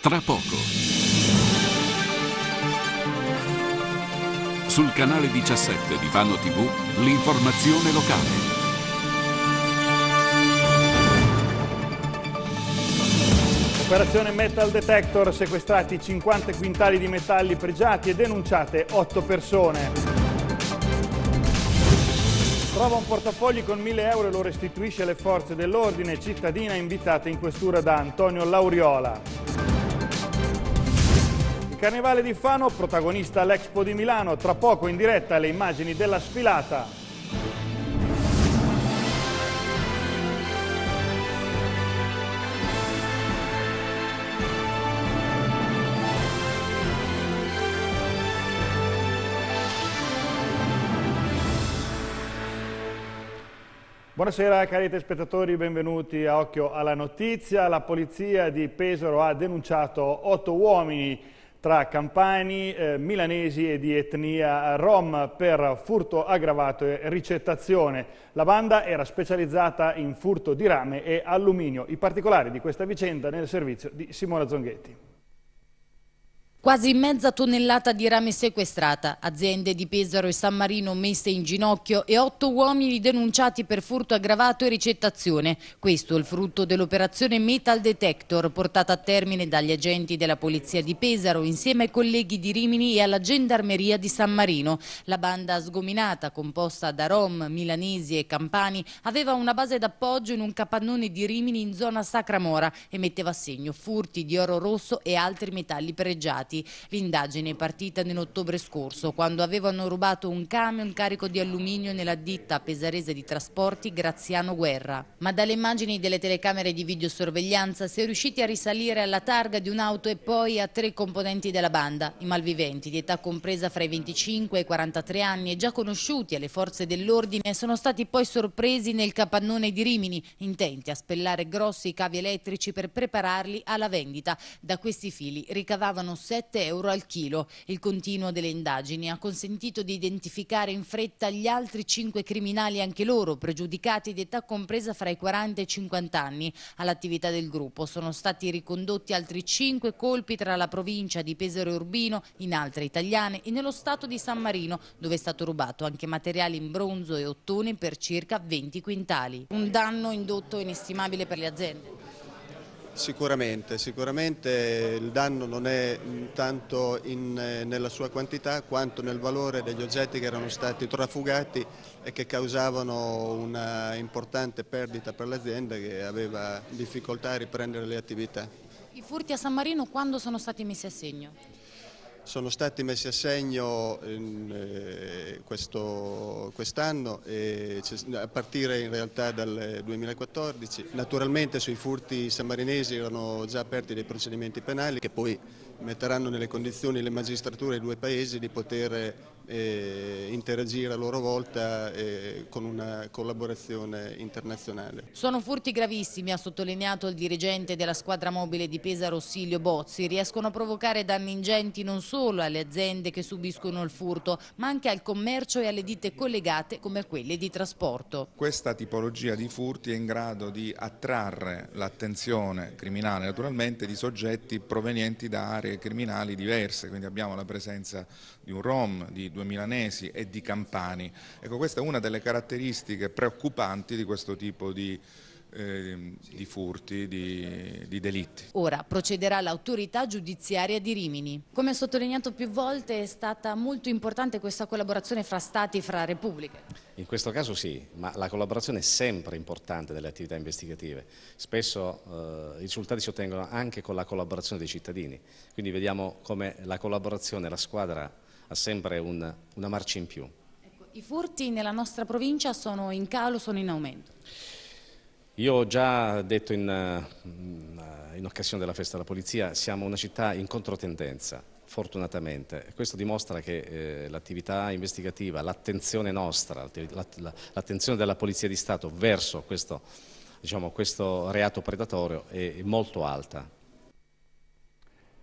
tra poco. Sul canale 17 di Fano TV, l'informazione locale. Operazione Metal Detector, sequestrati 50 quintali di metalli pregiati e denunciate 8 persone. Trova un portafogli con 1.000 euro e lo restituisce alle forze dell'ordine. Cittadina invitata in questura da Antonio Lauriola. Il Carnevale di Fano, protagonista all'Expo di Milano, tra poco in diretta le immagini della sfilata. Buonasera cari telespettatori, benvenuti a Occhio alla Notizia. La polizia di Pesaro ha denunciato 8 uomini tra campani, milanesi e di etnia rom per furto aggravato e ricettazione. La banda era specializzata in furto di rame e alluminio. I particolari di questa vicenda nel servizio di Simona Zonghetti. Quasi mezza tonnellata di rame sequestrata, aziende di Pesaro e San Marino messe in ginocchio e 8 uomini denunciati per furto aggravato e ricettazione. Questo è il frutto dell'operazione Metal Detector portata a termine dagli agenti della Polizia di Pesaro insieme ai colleghi di Rimini e alla Gendarmeria di San Marino. La banda sgominata, composta da rom, milanesi e campani, aveva una base d'appoggio in un capannone di Rimini in zona Sacramora e metteva a segno furti di oro rosso e altri metalli pregiati. L'indagine è partita nell'ottobre scorso, quando avevano rubato un camion carico di alluminio nella ditta pesarese di trasporti Graziano Guerra. Ma dalle immagini delle telecamere di videosorveglianza si è riusciti a risalire alla targa di un'auto e poi a 3 componenti della banda. I malviventi, di età compresa fra i 25 e i 43 anni e già conosciuti alle forze dell'ordine, sono stati poi sorpresi nel capannone di Rimini, intenti a spellare grossi cavi elettrici per prepararli alla vendita. Da questi fili ricavavano 7 euro al chilo. Il continuo delle indagini ha consentito di identificare in fretta gli altri 5 criminali, anche loro pregiudicati di età compresa fra i 40 e i 50 anni. All'attività del gruppo sono stati ricondotti altri 5 colpi tra la provincia di Pesaro e Urbino, in altre italiane e nello stato di San Marino, dove è stato rubato anche materiale in bronzo e ottone per circa 20 quintali. Un danno indotto inestimabile per le aziende. Sicuramente il danno non è tanto nella sua quantità quanto nel valore degli oggetti che erano stati trafugati e che causavano una importante perdita per l'azienda che aveva difficoltà a riprendere le attività. I furti a San Marino quando sono stati messi a segno? Sono stati messi a segno quest'anno a partire in realtà dal 2014. Naturalmente sui furti sammarinesi erano già aperti dei procedimenti penali che poi metteranno nelle condizioni le magistrature dei 2 paesi di poter interagire a loro volta con una collaborazione internazionale. Sono furti gravissimi, ha sottolineato il dirigente della squadra mobile di Pesaro Silvio Bozzi. Riescono a provocare danni ingenti non solo alle aziende che subiscono il furto, ma anche al commercio e alle ditte collegate come quelle di trasporto. Questa tipologia di furti è in grado di attrarre l'attenzione criminale naturalmente di soggetti provenienti da aree criminali diverse, quindi abbiamo la presenza di un rom, di 2 milanesi e di campani. Ecco, questa è una delle caratteristiche preoccupanti di questo tipo di furti, di delitti. Ora procederà l'autorità giudiziaria di Rimini. Come ha sottolineato più volte è stata molto importante questa collaborazione fra stati, fra repubbliche. In questo caso sì, ma la collaborazione è sempre importante delle attività investigative. Spesso i risultati si ottengono anche con la collaborazione dei cittadini, quindi vediamo come la collaborazione, la squadra ha sempre una marcia in più. Ecco, i furti nella nostra provincia sono in calo, sono in aumento? Io ho già detto in occasione della festa della polizia, siamo una città in controtendenza, fortunatamente. Questo dimostra che l'attività investigativa, l'attenzione nostra, l'attenzione della Polizia di Stato verso questo reato predatorio è molto alta.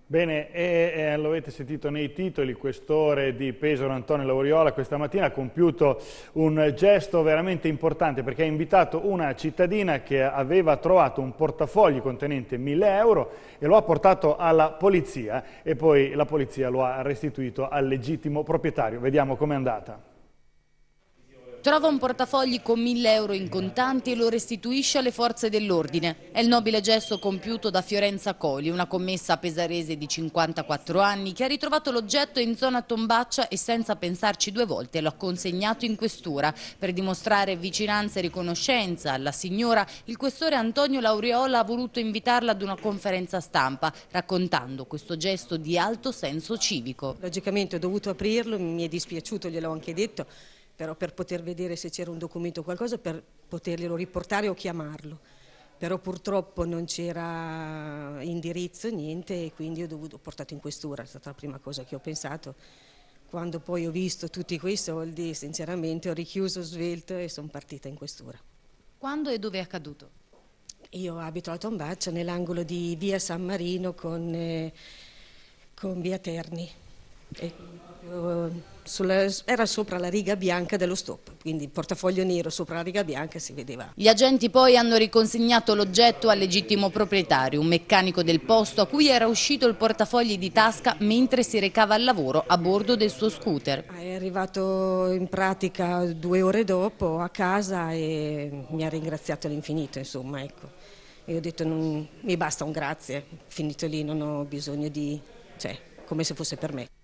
Bene, lo avete sentito nei titoli, il questore di Pesaro Antonio Lauriola questa mattina ha compiuto un gesto veramente importante perché ha invitato una cittadina che aveva trovato un portafogli contenente 1.000 euro e lo ha portato alla polizia e poi la polizia lo ha restituito al legittimo proprietario. Vediamo com'è andata. Trova un portafogli con 1.000 euro in contanti e lo restituisce alle forze dell'ordine. È il nobile gesto compiuto da Fiorenza Coli, una commessa pesarese di 54 anni che ha ritrovato l'oggetto in zona Tombaccia e senza pensarci due volte lo ha consegnato in questura. Per dimostrare vicinanza e riconoscenza alla signora, il questore Antonio Lauriola ha voluto invitarla ad una conferenza stampa, raccontando questo gesto di alto senso civico. Logicamente ho dovuto aprirlo, mi è dispiaciuto, gliel'ho anche detto, però per poter vedere se c'era un documento o qualcosa, per poterglielo riportare o chiamarlo. Però purtroppo non c'era indirizzo, niente, e quindi ho portato in questura, è stata la prima cosa che ho pensato. Quando poi ho visto tutti quei soldi, sinceramente ho richiuso svelto e sono partita in questura. Quando e dove è accaduto? Io abito a Tombaccia, nell'angolo di via San Marino con via Terni. Era sopra la riga bianca dello stop, quindi il portafoglio nero sopra la riga bianca si vedeva. Gli agenti poi hanno riconsegnato l'oggetto al legittimo proprietario, un meccanico del posto a cui era uscito il portafogli di tasca mentre si recava al lavoro a bordo del suo scooter. È arrivato in pratica 2 ore dopo a casa e mi ha ringraziato all'infinito, insomma, ecco. E ho detto mi basta un grazie, finito lì, non ho bisogno di, come se fosse per me.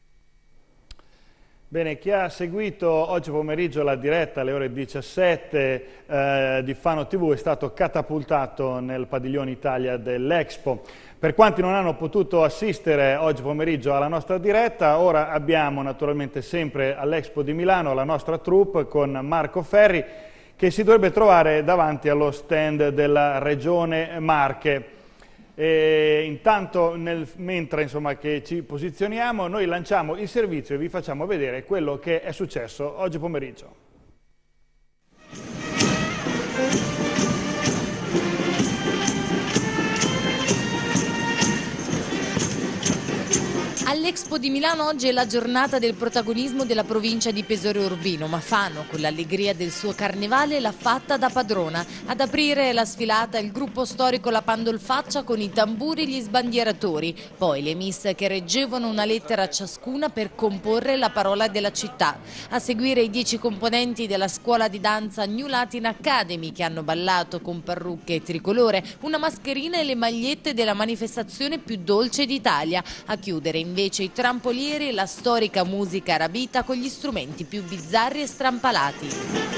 Bene, chi ha seguito oggi pomeriggio la diretta alle ore 17 di Fano TV è stato catapultato nel padiglione Italia dell'Expo. Per quanti non hanno potuto assistere oggi pomeriggio alla nostra diretta, ora abbiamo naturalmente sempre all'Expo di Milano la nostra troupe con Marco Ferri che si dovrebbe trovare davanti allo stand della Regione Marche. E intanto, mentre insomma, che ci posizioniamo, noi lanciamo il servizio e vi facciamo vedere quello che è successo oggi pomeriggio. All'Expo di Milano oggi è la giornata del protagonismo della provincia di Pesaro Urbino, ma Fano, con l'allegria del suo carnevale, l'ha fatta da padrona. Ad aprire la sfilata il gruppo storico La Pandolfaccia con i tamburi e gli sbandieratori, poi le miss che reggevano una lettera a ciascuna per comporre la parola della città. A seguire i 10 componenti della scuola di danza New Latin Academy che hanno ballato con parrucche tricolore, una mascherina e le magliette della manifestazione più dolce d'Italia. A chiudere invece i trampolieri e la storica musica arabita con gli strumenti più bizzarri e strampalati.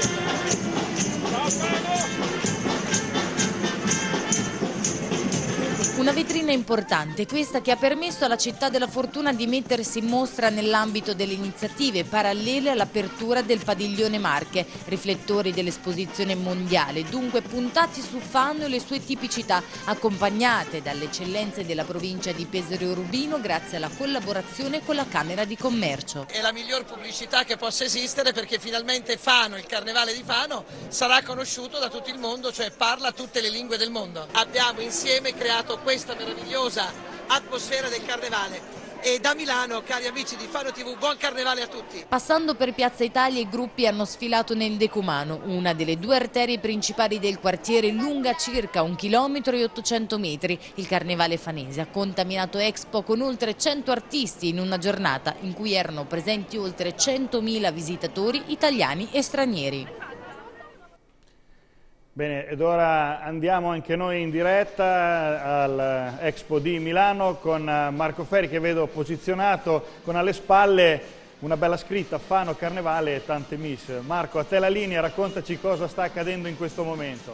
Una vetrina importante, questa che ha permesso alla Città della Fortuna di mettersi in mostra nell'ambito delle iniziative parallele all'apertura del Padiglione Marche, riflettori dell'esposizione mondiale, dunque puntati su Fano e le sue tipicità, accompagnate dalle eccellenze della provincia di Pesaro Urbino grazie alla collaborazione con la Camera di Commercio. È la miglior pubblicità che possa esistere perché finalmente Fano, il carnevale di Fano, sarà conosciuto da tutto il mondo, cioè parla tutte le lingue del mondo. Abbiamo insieme creato questa meravigliosa atmosfera del carnevale e da Milano, cari amici di Fano TV, buon carnevale a tutti! Passando per Piazza Italia i gruppi hanno sfilato nel Decumano, una delle 2 arterie principali del quartiere lunga circa 1,8 km. Il carnevale fanese ha contaminato Expo con oltre 100 artisti in una giornata in cui erano presenti oltre 100.000 visitatori italiani e stranieri. Bene, ed ora andiamo anche noi in diretta all'Expo di Milano con Marco Ferri che vedo posizionato con alle spalle una bella scritta Fano Carnevale e tante miss. Marco, a te la linea, raccontaci cosa sta accadendo in questo momento.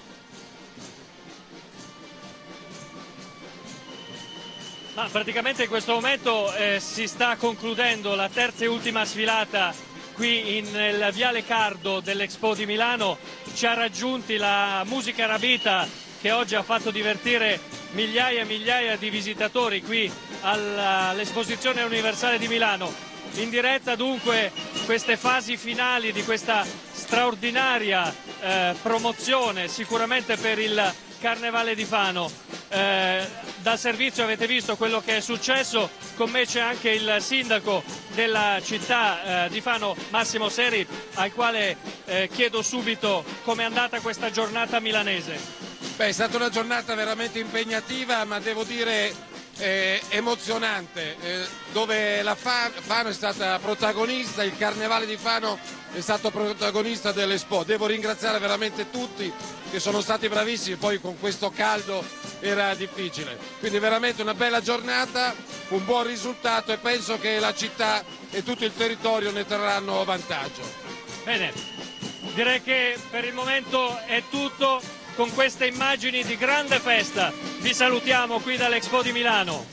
Praticamente in questo momento si sta concludendo la terza e ultima sfilata qui nel Viale Cardo dell'Expo di Milano. Ci ha raggiunti la musica arabita che oggi ha fatto divertire migliaia e migliaia di visitatori qui all'Esposizione Universale di Milano. In diretta dunque queste fasi finali di questa straordinaria promozione sicuramente per il Carnevale di Fano. dal servizio avete visto quello che è successo. Con me c'è anche il sindaco della città di Fano, Massimo Seri, al quale chiedo subito com'è andata questa giornata milanese. Beh, è stata una giornata veramente impegnativa, ma devo dire emozionante, dove la Fano è stata protagonista, il Carnevale di Fano è stato protagonista dell'Expo. Devo ringraziare veramente tutti che sono stati bravissimi, poi con questo caldo era difficile. Quindi veramente una bella giornata, un buon risultato e penso che la città e tutto il territorio ne trarranno vantaggio. Bene, direi che per il momento è tutto. Con queste immagini di grande festa vi salutiamo qui dall'Expo di Milano.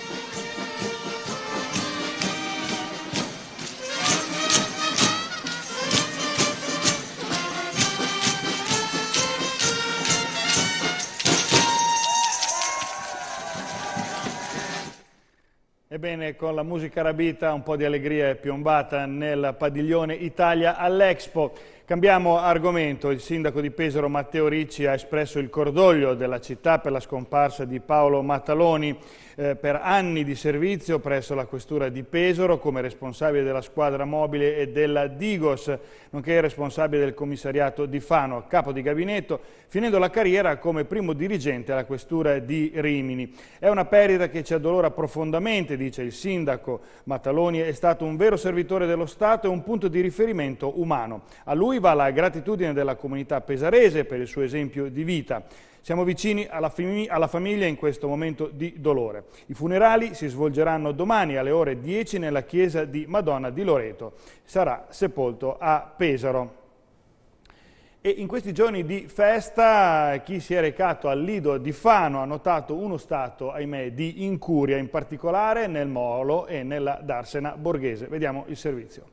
Ebbene, con la musica arabita un po' di allegria è piombata nel padiglione Italia all'Expo. Cambiamo argomento. Il sindaco di Pesaro Matteo Ricci ha espresso il cordoglio della città per la scomparsa di Paolo Mataloni. Per anni di servizio presso la questura di Pesaro come responsabile della squadra mobile e della Digos, nonché responsabile del commissariato di Fano, capo di gabinetto, finendo la carriera come primo dirigente alla questura di Rimini. È una perdita che ci addolora profondamente, dice il sindaco. Mataloni è stato un vero servitore dello Stato e un punto di riferimento umano. A lui va la gratitudine della comunità pesarese per il suo esempio di vita. Siamo vicini alla famiglia in questo momento di dolore. I funerali si svolgeranno domani alle ore 10 nella chiesa di Madonna di Loreto. Sarà sepolto a Pesaro. E in questi giorni di festa chi si è recato al Lido di Fano ha notato uno stato, ahimè, di incuria, in particolare nel molo e nella Darsena Borghese. Vediamo il servizio.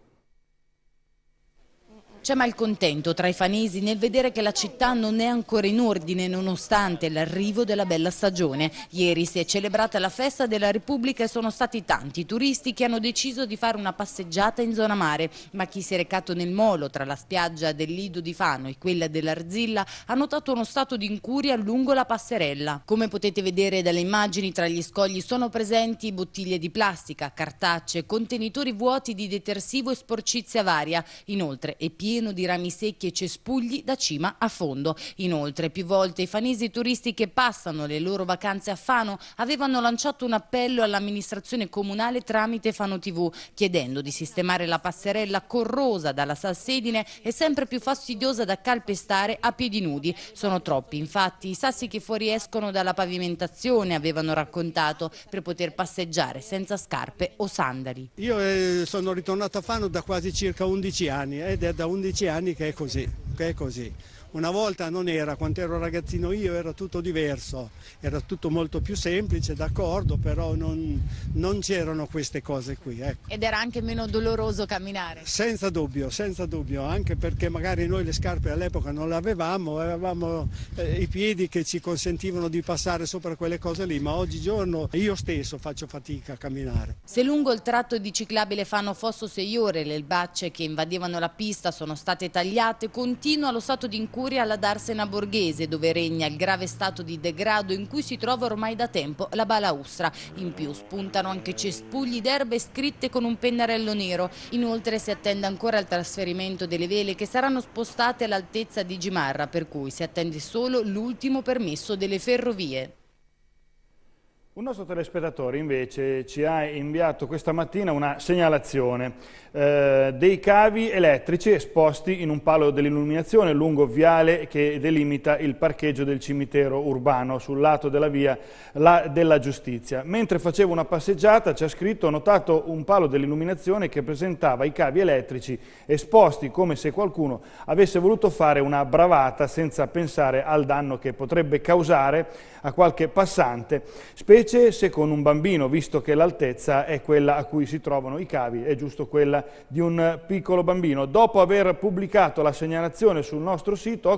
C'è malcontento tra i fanesi nel vedere che la città non è ancora in ordine nonostante l'arrivo della bella stagione. Ieri si è celebrata la festa della Repubblica e sono stati tanti i turisti che hanno deciso di fare una passeggiata in zona mare, ma chi si è recato nel molo tra la spiaggia del Lido di Fano e quella dell'Arzilla ha notato uno stato di incuria lungo la passerella. Come potete vedere dalle immagini, tra gli scogli sono presenti bottiglie di plastica, cartacce, contenitori vuoti di detersivo e sporcizia varia. Inoltre è pieno di rami secchi e cespugli da cima a fondo. Inoltre più volte i fanesi turisti che passano le loro vacanze a Fano avevano lanciato un appello all'amministrazione comunale tramite Fano TV chiedendo di sistemare la passerella corrosa dalla salsedine e sempre più fastidiosa da calpestare a piedi nudi. Sono troppi infatti i sassi che fuoriescono dalla pavimentazione, avevano raccontato, per poter passeggiare senza scarpe o sandali. Io sono ritornato a Fano da quasi circa 11 anni ed è da 11 anni che è così. Una volta non era, quando ero ragazzino io era tutto diverso, era tutto molto più semplice, d'accordo, però non c'erano queste cose qui. Ecco. Ed era anche meno doloroso camminare? Senza dubbio, anche perché magari noi le scarpe all'epoca non le avevamo i piedi che ci consentivano di passare sopra quelle cose lì, ma oggigiorno io stesso faccio fatica a camminare. Se lungo il tratto di ciclabile Fano Fosso 6 ore le erbacce che invadevano la pista sono state tagliate, continua lo stato di incuria alla Darsena Borghese, dove regna il grave stato di degrado in cui si trova ormai da tempo la balaustra. In più spuntano anche cespugli d'erbe scritte con un pennarello nero. Inoltre si attende ancora il trasferimento delle vele che saranno spostate all'altezza di Gimarra, per cui si attende solo l'ultimo permesso delle ferrovie. Un nostro telespettatore invece ci ha inviato questa mattina una segnalazione dei cavi elettrici esposti in un palo dell'illuminazione lungo viale che delimita il parcheggio del cimitero urbano sul lato della via della Giustizia. Mentre facevo una passeggiata, ci ha scritto, ho notato un palo dell'illuminazione che presentava i cavi elettrici esposti come se qualcuno avesse voluto fare una bravata senza pensare al danno che potrebbe causare a qualche passante, specie se con un bambino, visto che l'altezza è quella a cui si trovano i cavi, è giusto quella di un piccolo bambino. Dopo aver pubblicato la segnalazione sul nostro sito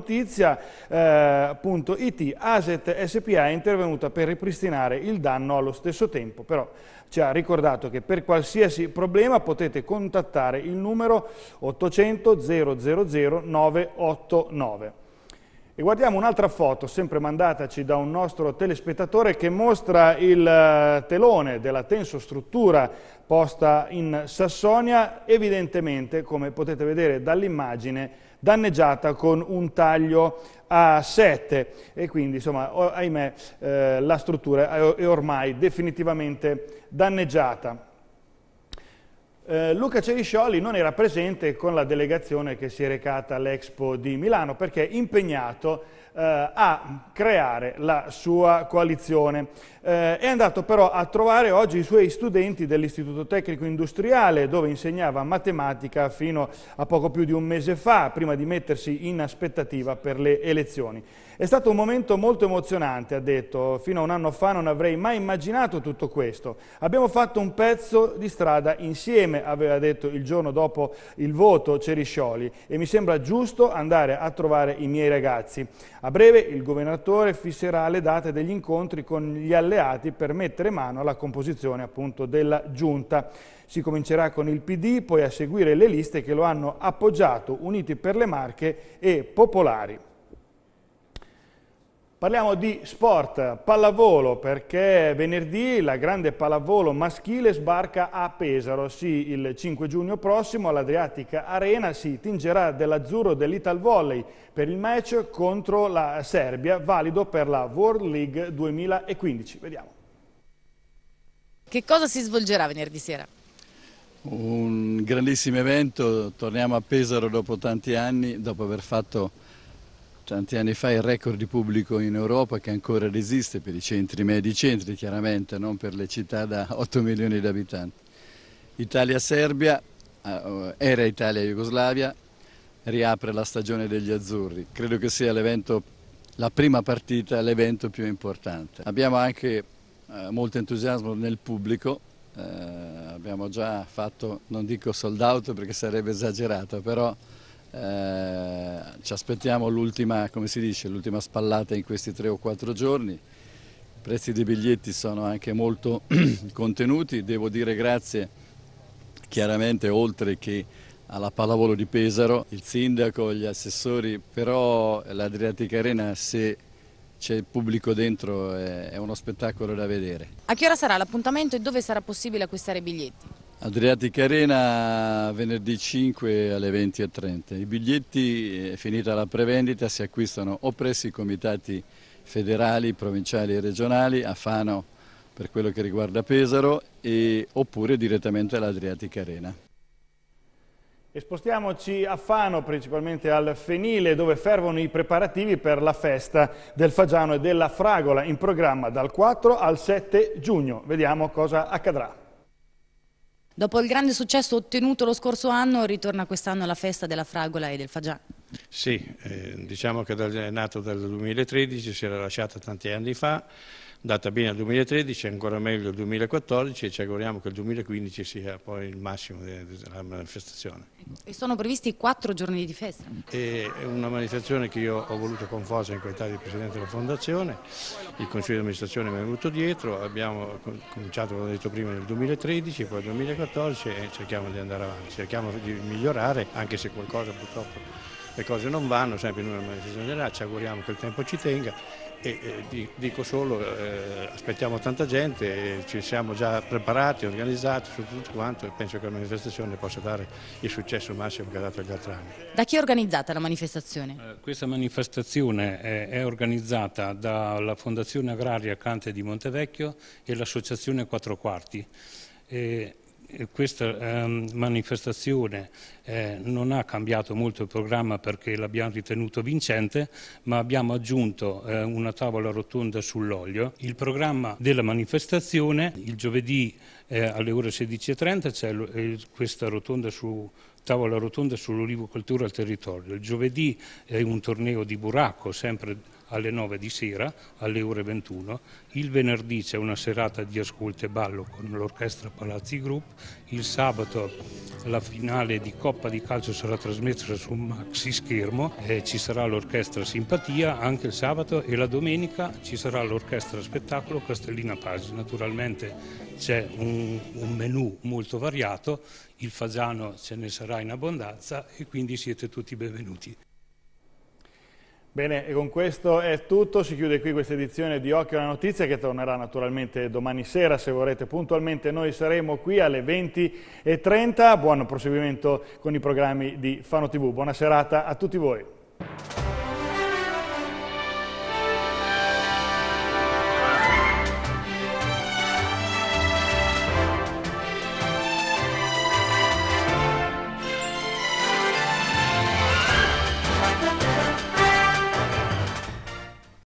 occhiolanotizia.it, ASET SPA è intervenuta per ripristinare il danno allo stesso tempo, però ci ha ricordato che per qualsiasi problema potete contattare il numero 800 000 989. E guardiamo un'altra foto, sempre mandataci da un nostro telespettatore, che mostra il telone della tensostruttura posta in Sassonia, evidentemente, come potete vedere dall'immagine, danneggiata con un taglio a 7 e quindi, insomma, ahimè, la struttura è ormai definitivamente danneggiata. Luca Ceriscioli non era presente con la delegazione che si è recata all'Expo di Milano perché è impegnato a creare la sua coalizione. È andato però a trovare oggi i suoi studenti dell'Istituto Tecnico Industriale, dove insegnava matematica fino a poco più di un mese fa, prima di mettersi in aspettativa per le elezioni. È stato un momento molto emozionante, ha detto, fino a un anno fa non avrei mai immaginato tutto questo. Abbiamo fatto un pezzo di strada insieme, aveva detto il giorno dopo il voto Ceriscioli, e mi sembra giusto andare a trovare i miei ragazzi. A breve il governatore fisserà le date degli incontri con gli alleati per mettere mano alla composizione appunto della giunta. Si comincerà con il PD, poi a seguire le liste che lo hanno appoggiato, Uniti per le Marche e Popolari. Parliamo di sport, pallavolo, perché venerdì la grande pallavolo maschile sbarca a Pesaro. Sì, il 5 giugno prossimo all'Adriatica Arena si tingerà dell'azzurro dell'Italvolley per il match contro la Serbia, valido per la World League 2015. Vediamo. Che cosa si svolgerà venerdì sera? Un grandissimo evento, torniamo a Pesaro dopo tanti anni, dopo aver fatto tanti anni fa il record di pubblico in Europa, che ancora resiste per i centri, medi centri chiaramente, non per le città da 8 milioni di abitanti. Italia-Serbia, era Italia-Jugoslavia, riapre la stagione degli azzurri. Credo che sia l'evento, la prima partita, l'evento più importante. Abbiamo anche molto entusiasmo nel pubblico, abbiamo già fatto, non dico sold out perché sarebbe esagerato, però ci aspettiamo l'ultima, come si dice, l'ultima spallata in questi 3 o 4 giorni. I prezzi dei biglietti sono anche molto contenuti, devo dire grazie chiaramente oltre che alla pallavolo di Pesaro, il sindaco, gli assessori, però l'Adriatica Arena, se c'è il pubblico dentro, è uno spettacolo da vedere. A che ora sarà l'appuntamento e dove sarà possibile acquistare biglietti? Adriatica Arena venerdì 5 alle 20:30. I biglietti, finita la prevendita, si acquistano o presso i comitati federali, provinciali e regionali, a Fano per quello che riguarda Pesaro, oppure direttamente all'Adriatica Arena. E spostiamoci a Fano, principalmente al Fenile, dove fervono i preparativi per la festa del fagiano e della fragola, in programma dal 4 al 7 giugno. Vediamo cosa accadrà. Dopo il grande successo ottenuto lo scorso anno, ritorna quest'anno la festa della fragola e del fagiano. Sì, diciamo che è nato dal 2013, si era lasciata tanti anni fa, andata bene al 2013, ancora meglio il 2014 e ci auguriamo che il 2015 sia poi il massimo della manifestazione. E sono previsti 4 giorni di festa? È una manifestazione che io ho voluto con forza in qualità di Presidente della Fondazione, il Consiglio di amministrazione mi è venuto dietro, abbiamo cominciato, come ho detto prima, nel 2013, poi nel 2014 e cerchiamo di andare avanti, cerchiamo di migliorare, anche se qualcosa purtroppo le cose non vanno, sempre in una manifestazione generale, ci auguriamo che il tempo ci tenga e dico solo, aspettiamo tanta gente, ci siamo già preparati, organizzati su tutto quanto e penso che la manifestazione possa dare il successo massimo che ha dato gli altri anni. Da chi è organizzata la manifestazione? Questa manifestazione è organizzata dalla Fondazione Agraria Cante di Montevecchio e l'Associazione Quattro Quarti. Questa manifestazione non ha cambiato molto il programma perché l'abbiamo ritenuto vincente, ma abbiamo aggiunto una tavola rotonda sull'olio. Il programma della manifestazione, il giovedì alle ore 16:30 c'è questa tavola rotonda sull'olivocoltura al territorio. Il giovedì è un torneo di burraco, sempre alle 9 di sera, alle ore 21. Il venerdì c'è una serata di ascolto e ballo con l'orchestra Palazzi Group. Il sabato la finale di Coppa di Calcio sarà trasmessa su un maxi schermo. Ci sarà l'orchestra Simpatia anche il sabato e la domenica ci sarà l'orchestra Spettacolo Castellina Pasi. Naturalmente c'è un menù molto variato, il fagiano ce ne sarà in abbondanza e quindi siete tutti benvenuti. Bene, e con questo è tutto, si chiude qui questa edizione di Occhio alla Notizia, che tornerà naturalmente domani sera, se vorrete puntualmente noi saremo qui alle 20:30, buon proseguimento con i programmi di Fano TV, buona serata a tutti voi.